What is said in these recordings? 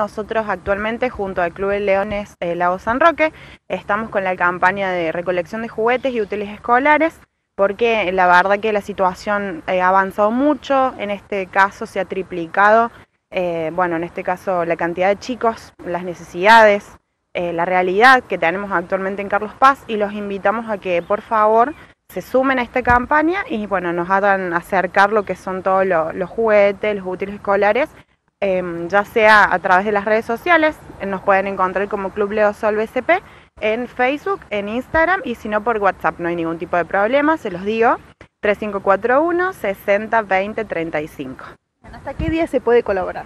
nosotros actualmente junto al Club de Leones Lago San Roque estamos con la campaña de recolección de juguetes y útiles escolares, porque la verdad que la situación ha avanzado mucho, en este caso se ha triplicado, bueno, en este caso la cantidad de chicos, las necesidades, la realidad que tenemos actualmente en Carlos Paz, y los invitamos a que por favor se sumen a esta campaña y bueno, nos hagan acercar lo que son todos los juguetes, los útiles escolares, ya sea a través de las redes sociales, nos pueden encontrar como Club Leo Sol BCP, en Facebook, en Instagram, y si no por WhatsApp, no hay ningún tipo de problema, se los digo, 3541 60 20 35. ¿Hasta qué día se puede colaborar?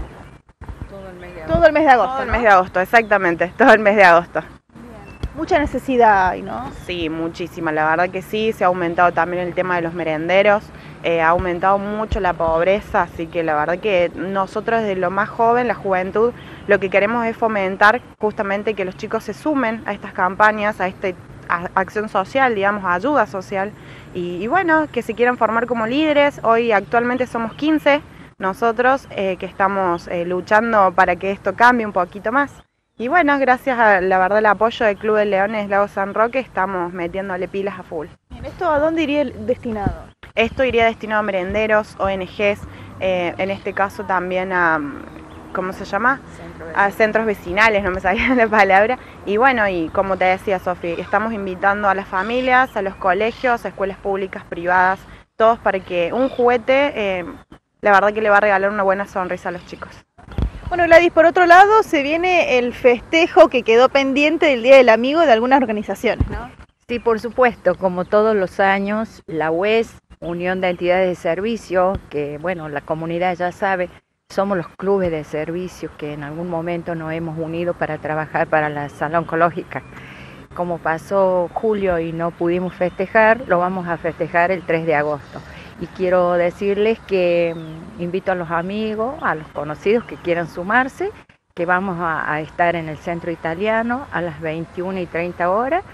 Todo el mes de agosto. Todo el mes de agosto. Todo el mes de agosto, exactamente, todo el mes de agosto. Mucha necesidad hay, ¿no? Sí, muchísima, la verdad que sí, se ha aumentado también el tema de los merenderos, ha aumentado mucho la pobreza, así que la verdad que nosotros desde lo más joven, la juventud, lo que queremos es fomentar justamente que los chicos se sumen a estas campañas, a esta acción social, digamos, ayuda social, y bueno, que se quieran formar como líderes. Hoy actualmente somos 15 nosotros que estamos luchando para que esto cambie un poquito más. Y bueno, gracias a la verdad el apoyo del Club de Leones Lago San Roque estamos metiéndole pilas a full. ¿Esto a dónde iría destinado? Esto iría destinado a merenderos, ONGs, en este caso también a, ¿cómo se llama? A centros vecinales, no me salía la palabra. Y bueno, y como te decía Sofi, estamos invitando a las familias, a los colegios, a escuelas públicas, privadas, todos para que un juguete, la verdad que le va a regalar una buena sonrisa a los chicos. Bueno, Gladys, por otro lado se viene el festejo que quedó pendiente del Día del Amigo de algunas organizaciones, ¿no? Sí, por supuesto, como todos los años, la UES, Unión de Entidades de Servicio, que bueno, la comunidad ya sabe, somos los clubes de servicio que en algún momento nos hemos unido para trabajar para la sala oncológica. Como pasó julio y no pudimos festejar, lo vamos a festejar el 3 de agosto. Y quiero decirles que invito a los amigos, a los conocidos que quieran sumarse, que vamos a estar en el Centro Italiano a las 21:30 horas,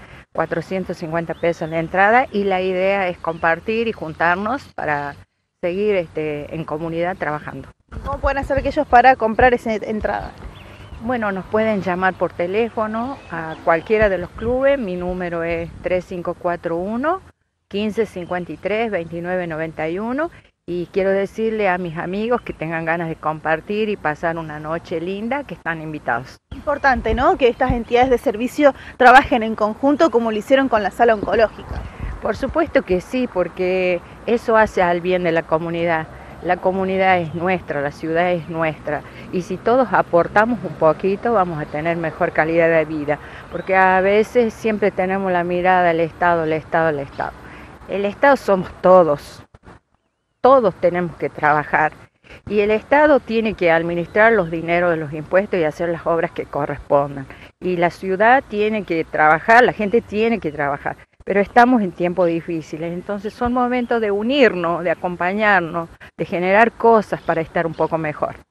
450 pesos la entrada, y la idea es compartir y juntarnos para seguir en comunidad trabajando. ¿Cómo pueden hacer aquellos para comprar esa entrada? Bueno, nos pueden llamar por teléfono a cualquiera de los clubes, mi número es 3541 1553 2991, y quiero decirle a mis amigos que tengan ganas de compartir y pasar una noche linda, que están invitados. Importante, ¿no?, que estas entidades de servicio trabajen en conjunto como lo hicieron con la sala oncológica. Por supuesto que sí, porque eso hace al bien de la comunidad. La comunidad es nuestra, la ciudad es nuestra, y si todos aportamos un poquito vamos a tener mejor calidad de vida, porque a veces siempre tenemos la mirada del Estado, el Estado, el Estado. El Estado somos todos, todos tenemos que trabajar, y el Estado tiene que administrar los dineros de los impuestos y hacer las obras que correspondan, y la ciudad tiene que trabajar, la gente tiene que trabajar, pero estamos en tiempos difíciles, entonces son momentos de unirnos, de acompañarnos, de generar cosas para estar un poco mejor.